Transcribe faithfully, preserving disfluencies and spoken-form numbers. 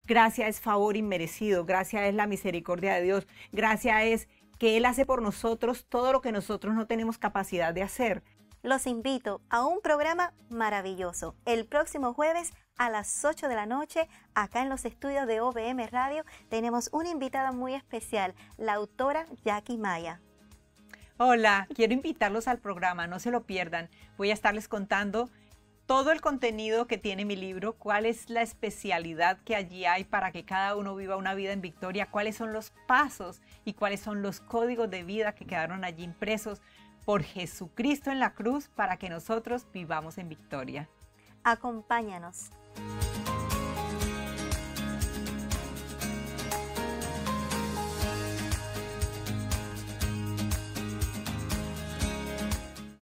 Gracia es favor inmerecido, gracia es la misericordia de Dios, gracia es que Él hace por nosotros todo lo que nosotros no tenemos capacidad de hacer. Los invito a un programa maravilloso. El próximo jueves a las ocho de la noche, acá en los estudios de O V M Radio, tenemos una invitada muy especial, la autora Jackie Maya. Hola, quiero invitarlos al programa, no se lo pierdan. Voy a estarles contando todo el contenido que tiene mi libro, cuál es la especialidad que allí hay para que cada uno viva una vida en victoria, cuáles son los pasos y cuáles son los códigos de vida que quedaron allí impresos por Jesucristo en la cruz para que nosotros vivamos en victoria. Acompáñanos.